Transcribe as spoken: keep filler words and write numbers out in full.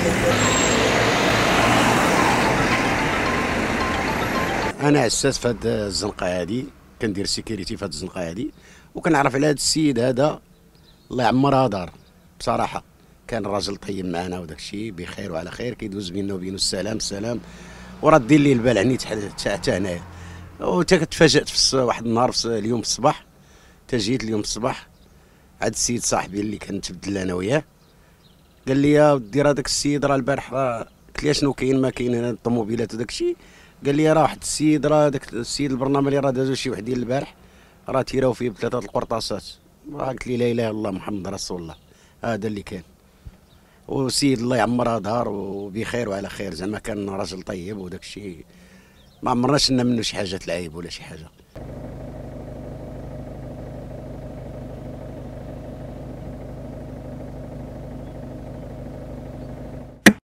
انا عساس في هاد الزنقه هادي، كندير سيكيوريتي في هاد الزنقه هادي، وكنعرف على هاد السيد هذا الله يعمرها دار. بصراحه كان راجل طيب معنا وداك الشيء بخير وعلى خير، كيدوز بيننا وبينه السلام السلام، وراه دير لي البال عني حتى هنايا. وتا تفاجأت في واحد النهار في اليوم في الصباح، تا جيت اليوم في الصباح عاد السيد صاحبي اللي كنتبدل انا وياه، قال لي يا ودي راه داك السيد راه البارح راه، قلت له شنو كاين ما كاين هنا الطوموبيلات وداك الشيء. قال لي راه واحد السيد، راه داك السيد البرنامج اللي راه دازو شي وحدين البارح راه تيراو فيه بثلاثه القرطاسات. قلت لي لا اله الا الله محمد رسول الله، هذا اللي كان. وسيد الله يعمرها دار وبخير وعلى خير، زعما كان راجل طيب وداك الشيء، ما عمرنا شلنا منه شي حاجه العيب ولا شي حاجه.